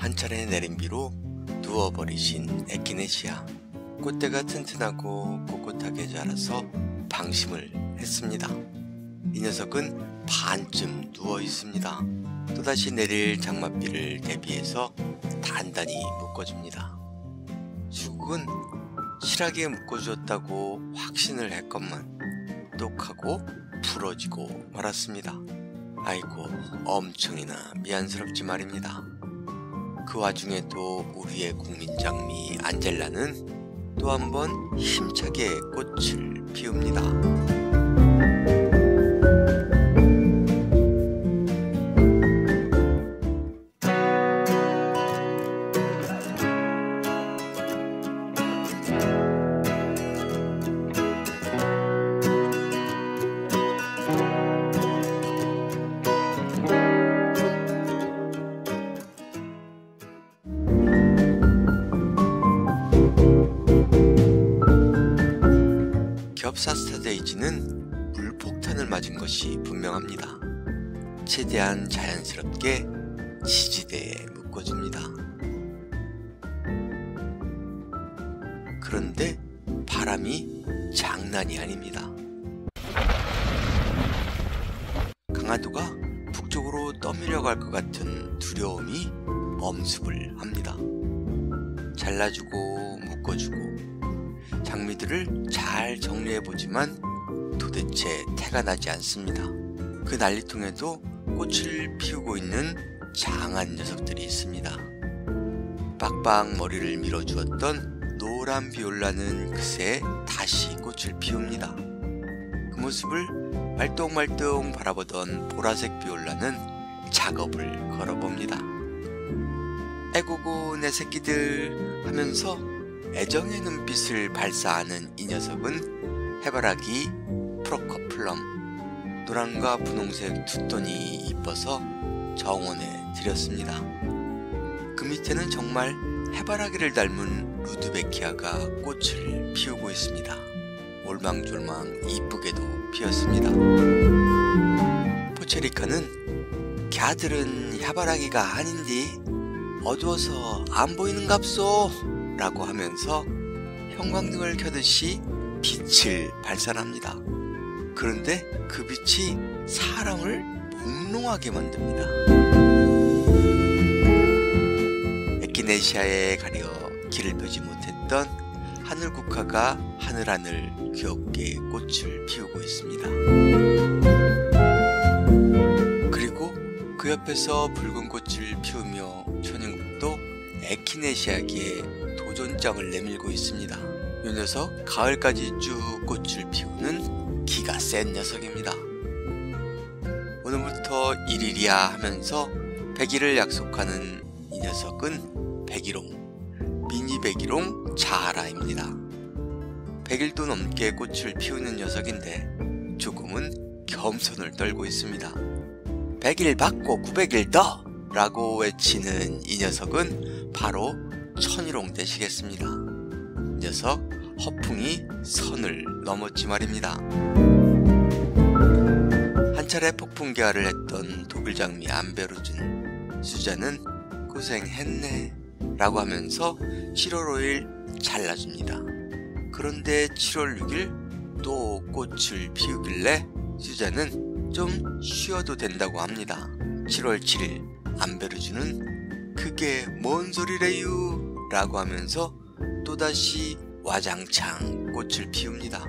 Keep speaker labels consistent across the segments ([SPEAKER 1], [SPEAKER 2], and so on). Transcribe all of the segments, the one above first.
[SPEAKER 1] 한 차례 내린 비로 누워버리신 에키네시아. 꽃대가 튼튼하고 꼿꼿하게 자라서 방심을 했습니다. 이 녀석은 반쯤 누워 있습니다. 또다시 내릴 장맛비를 대비해서 단단히 묶어줍니다. 수국은 실하게 묶어주었다고 확신을 했건만 똑하고 부러지고 말았습니다. 아이고, 엄청이나 미안스럽지 말입니다. 그 와중에도 우리의 국민장미 안젤라는 또 한 번 힘차게 꽃을 피웁니다. 겹사스타데이지는 물폭탄을 맞은 것이 분명합니다. 최대한 자연스럽게 지지대에 묶어줍니다. 그런데 바람이 장난이 아닙니다. 강화도가 북쪽으로 떠밀려갈 것 같은 두려움이 엄습을 합니다. 잘라주고 묶어주고 장미들을 잘 정리해보지만 도대체 태가 나지 않습니다. 그 난리통에도 꽃을 피우고 있는 장한 녀석들이 있습니다. 빡빡 머리를 밀어주었던 노란 비올라는 그새 다시 꽃을 피웁니다. 그 모습을 말똥말똥 바라보던 보라색 비올라는 작업을 걸어봅니다. 에고고 내 새끼들 하면서 애정의 눈빛을 발사하는 이 녀석은 해바라기 프로커플럼. 노란과 분홍색 두 톤이 이뻐서 정원에 들였습니다. 그 밑에는 정말 해바라기를 닮은 루드베키아가 꽃을 피우고 있습니다. 올망졸망 이쁘게도 피었습니다. 포체리카는 걔들은 해바라기가 아닌디 어두워서 안 보이는갑소 라고 하면서 형광등을 켜듯이 빛을 발산합니다. 그런데 그 빛이 사람을 몽롱하게 만듭니다. 에키네시아에 가려 길을 펴지 못했던 하늘국화가 하늘하늘 귀엽게 꽃을 피우고 있습니다. 그리고 그 옆에서 붉은 꽃을 피우며 천연국도 에키네시아기에 도전장을 내밀고 있습니다. 이 녀석 가을까지 쭉 꽃을 피우는 기가 센 녀석입니다. 오늘부터 1일이야 하면서 100일을 약속하는 이 녀석은 백일홍, 미니 백일홍 자하라입니다. 100일도 넘게 꽃을 피우는 녀석인데 조금은 겸손을 떨고 있습니다. 100일 받고 900일 더! 라고 외치는 이 녀석은 바로 천일홍 되시겠습니다. 녀석 허풍이 선을 넘었지 말입니다. 한 차례 폭풍개화를 했던 독일장미 암베루준. 수자는 고생했네 라고 하면서 7월 5일 잘라줍니다. 그런데 7월 6일 또 꽃을 피우길래 수자는 좀 쉬어도 된다고 합니다. 7월 7일 암베루준은 그게 뭔 소리래유 라고 하면서 또다시 와장창 꽃을 피웁니다.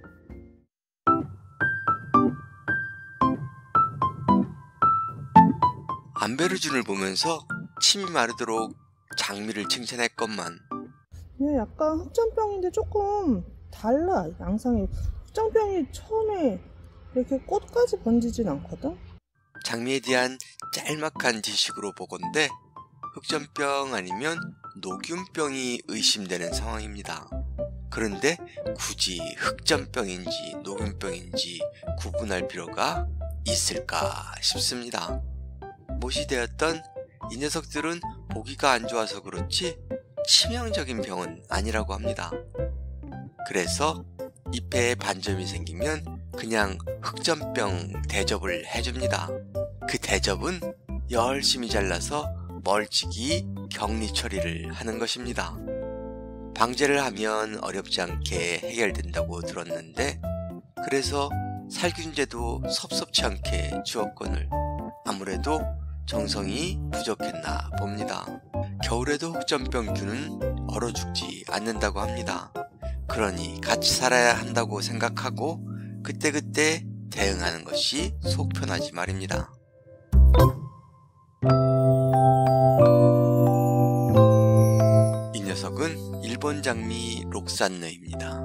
[SPEAKER 1] 암베루준을 보면서 침이 마르도록 장미를 칭찬했건만
[SPEAKER 2] 약간 흑점병인데 조금 달라. 양상이 흑점병이 처음에 이렇게 꽃까지 번지진 않거든.
[SPEAKER 1] 장미에 대한 짤막한 지식으로 보건대 흑점병 아니면 녹균병이 의심되는 상황입니다. 그런데 굳이 흑점병인지 녹균병인지 구분할 필요가 있을까 싶습니다. 못이 되었던 이 녀석들은 보기가 안 좋아서 그렇지 치명적인 병은 아니라고 합니다. 그래서 잎에 반점이 생기면 그냥 흑점병 대접을 해줍니다. 그 대접은 열심히 잘라서 멀찍이 격리 처리를 하는 것입니다. 방제를 하면 어렵지 않게 해결된다고 들었는데, 그래서 살균제도 섭섭치 않게 주었거늘 아무래도 정성이 부족했나 봅니다. 겨울에도 흑점병균은 얼어 죽지 않는다고 합니다. 그러니 같이 살아야 한다고 생각하고 그때그때 대응하는 것이 속 편하지 말입니다. 이 녀석은 일본 장미 록산느입니다.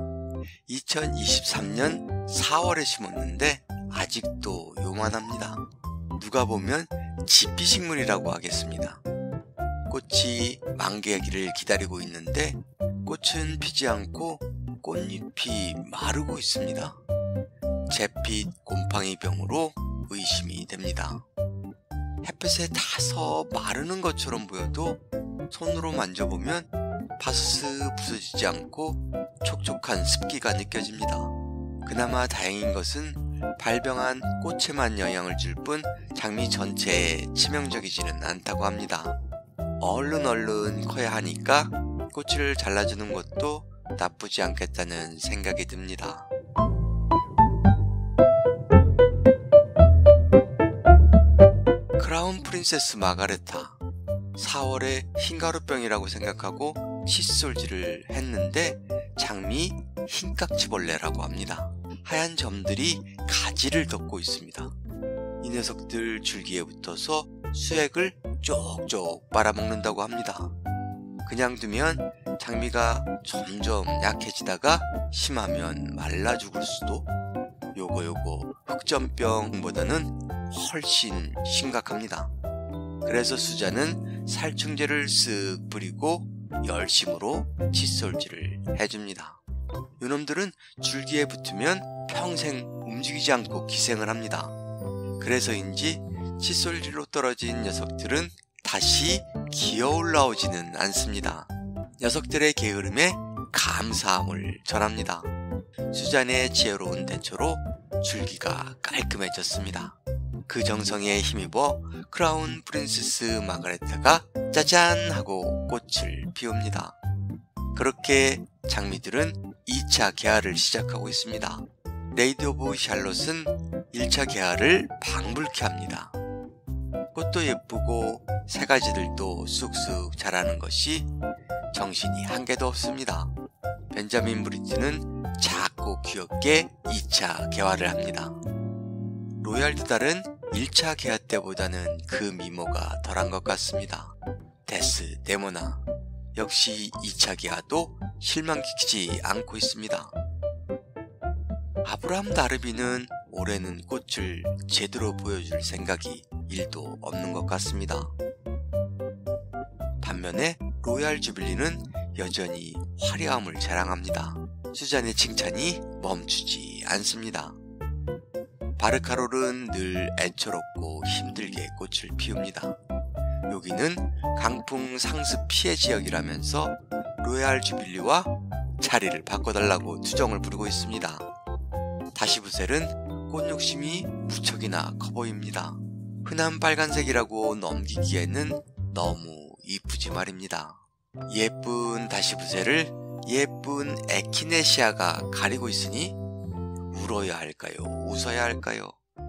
[SPEAKER 1] 2023년 4월에 심었는데 아직도 요만합니다. 누가 보면 지피식물이라고 하겠습니다. 꽃이 만개하기를 기다리고 있는데 꽃은 피지 않고 꽃잎이 마르고 있습니다. 재핏 곰팡이병으로 의심이 됩니다. 햇볕에 타서 마르는 것처럼 보여도 손으로 만져보면 파스스 부서지지 않고 촉촉한 습기가 느껴집니다. 그나마 다행인 것은 발병한 꽃에만 영향을 줄 뿐 장미 전체에 치명적이지는 않다고 합니다. 얼른 커야 하니까 꽃을 잘라주는 것도 나쁘지 않겠다는 생각이 듭니다. 크라운 프린세스 마가레타, 4월에 흰가루병이라고 생각하고 칫솔질을 했는데 장미 흰깍지벌레라고 합니다. 하얀 점들이 가지를 덮고 있습니다. 이 녀석들 줄기에 붙어서 수액을 쪽쪽 빨아먹는다고 합니다. 그냥 두면 장미가 점점 약해지다가 심하면 말라 죽을 수도. 요거 흑점병보다는 훨씬 심각합니다. 그래서 수자는 살충제를 쓱 뿌리고 열심으로 칫솔질을 해줍니다. 요놈들은 줄기에 붙으면 평생 움직이지 않고 기생을 합니다. 그래서인지 칫솔질로 떨어진 녀석들은 다시 기어 올라오지는 않습니다. 녀석들의 게으름에 감사함을 전합니다. 수잔의 지혜로운 대처로 줄기가 깔끔해졌습니다. 그 정성에 힘입어 크라운 프린세스 마가레타가 짜잔 하고 꽃을 피웁니다. 그렇게 장미들은 2차 개화를 시작하고 있습니다. 레이디 오브 샬롯은 1차 개화를 방불케 합니다. 꽃도 예쁘고 새가지들도 쑥쑥 자라는 것이 정신이 한 개도 없습니다. 벤자민 브리트는 작고 귀엽게 2차 개화를 합니다. 로얄 두달은 1차 개화 때보다는 그 미모가 덜한 것 같습니다. 데스 데모나 역시 2차 개화도 실망시키지 않고 있습니다. 아브라함 다르비는 올해는 꽃을 제대로 보여줄 생각이 1도 없는 것 같습니다. 반면에 로얄 주빌리는 여전히 화려함을 자랑합니다. 수잔의 칭찬이 멈추지 않습니다. 바르카롤은 늘 애처롭고 힘들게 꽃을 피웁니다. 여기는 강풍 상습 피해 지역이라면서 로얄 주빌리와 자리를 바꿔달라고 투정을 부리고 있습니다. 다시부셀은 꽃 욕심이 무척이나 커 보입니다. 흔한 빨간색이라고 넘기기에는 너무 이쁘지 말입니다. 예쁜 다시부셀을 예쁜 에키네시아가 가리고 있으니 울어야 할까요? 웃어야 할까요?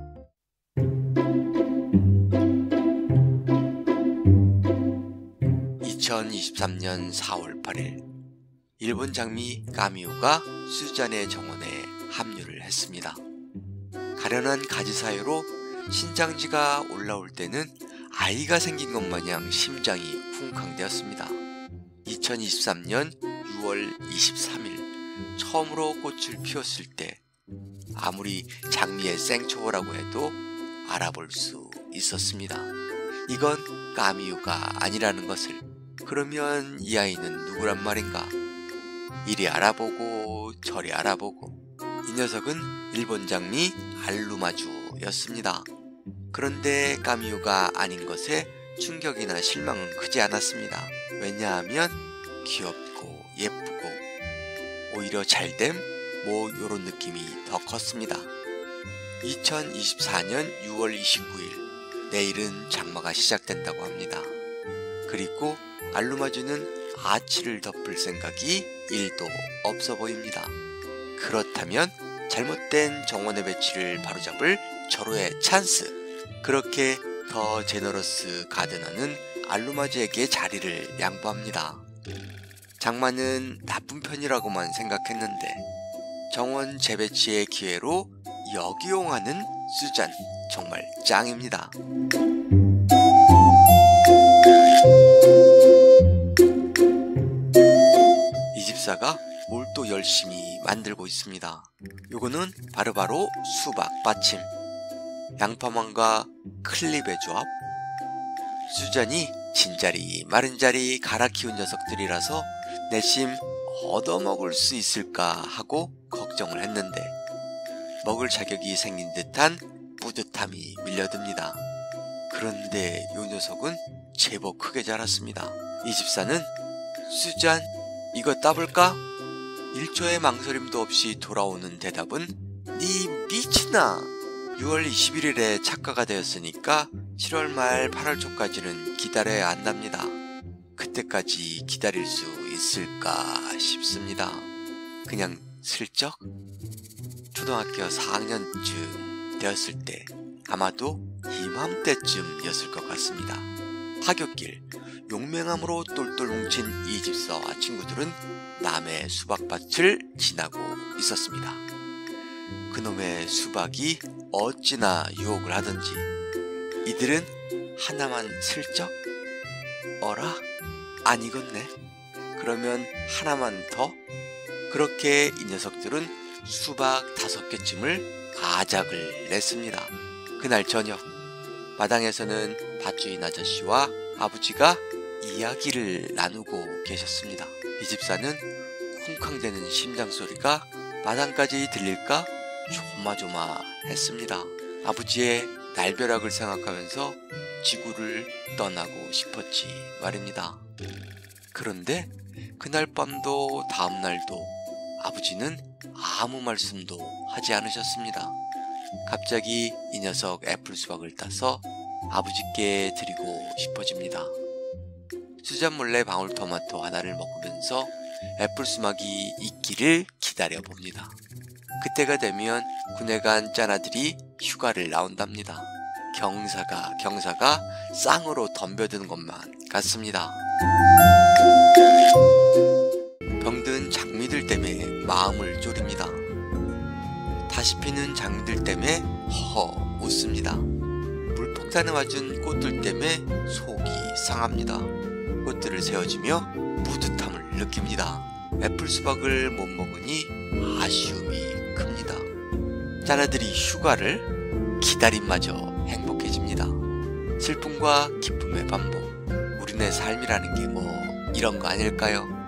[SPEAKER 1] (2023년 4월 8일) 일본 장미 까미오가 수잔의 정원에 합류를 했습니다. 가련한 가지 사이로 신장지가 올라올 때는 아이가 생긴 것 마냥 심장이 쿵쾅대었습니다. 2023년 6월 23일 처음으로 꽃을 피웠을 때 아무리 장미의 생초보라고 해도 알아볼 수 있었습니다. 이건 까미유가 아니라는 것을. 그러면 이 아이는 누구란 말인가? 이리 알아보고 저리 알아보고. 이 녀석은 일본 장미 알루마주였습니다. 그런데 까미유가 아닌 것에 충격이나 실망은 크지 않았습니다. 왜냐하면 귀엽고 예쁘고 오히려 잘됨? 뭐 요런 느낌이 더 컸습니다. 2024년 6월 29일 내일은 장마가 시작된다고 합니다. 그리고 알루마주는 아치를 덮을 생각이 1도 없어 보입니다. 그렇다면 잘못된 정원의 배치를 바로잡을 절호의 찬스. 그렇게 더 제너러스 가드너는 알루마주에게 자리를 양보합니다. 장마는 나쁜 편이라고만 생각했는데 정원 재배치의 기회로 역이용하는 수잔, 정말 짱입니다. 이 집사가 뭘 또 열심히 만들고 있습니다. 요거는 바로 수박 받침, 양파망과 클립의 조합. 수잔이 진자리 마른자리 갈아 키운 녀석들이라서 내심 얻어먹을 수 있을까 하고 걱정을 했는데 먹을 자격이 생긴 듯한 뿌듯함이 밀려듭니다. 그런데 요 녀석은 제법 크게 자랐습니다. 이 집사는 수잔 이거 따볼까? 1초의 망설임도 없이 돌아오는 대답은 니 미치나? 6월 21일에 착과가 되었으니까 7월 말 8월 초까지는 기다려야 한답니다. 그때까지 기다릴 수 있을까 싶습니다. 그냥 슬쩍 초등학교 4학년쯤 되었을 때 아마도 이맘때쯤이었을 것 같습니다. 하굣길 용맹함으로 똘똘 뭉친 이 집사와 친구들은 남의 수박밭을 지나고 있었습니다. 그놈의 수박이 어찌나 유혹을 하던지 이들은 하나만 슬쩍 어라? 안 익었네? 그러면 하나만 더? 그렇게 이 녀석들은 수박 5개쯤을 아작을 냈습니다. 그날 저녁 마당에서는 밭주인 아저씨와 아버지가 이야기를 나누고 계셨습니다. 이 집사는 쿵쾅대는 심장소리가 마당까지 들릴까 조마조마했습니다. 아버지의 날벼락을 생각하면서 지구를 떠나고 싶었지 말입니다. 그런데 그날 밤도 다음 날도 아버지는 아무 말씀도 하지 않으셨습니다. 갑자기 이 녀석 애플 수박을 따서 아버지께 드리고 싶어집니다. 수잔 몰래 방울토마토 하나를 먹으면서 애플 수박이 익기를 기다려봅니다. 그때가 되면 군에 간 짠아들이 휴가를 나온답니다. 경사가 쌍으로 덤벼드는 것만 같습니다. 병든 장미들 때문에 마음을 졸입니다. 다시 피는 장미들 때문에 허허 웃습니다. 물폭탄에 맞은 꽃들 때문에 속이 상합니다. 꽃들을 세워주며 뿌듯함을 느낍니다. 애플 수박을 못 먹으니 아쉬움이 큽니다. 짠아들이 휴가를 기다림마저 행복해집니다. 슬픔과 기쁨의 반복. 우리네 삶이라는 게 뭐 이런 거 아닐까요?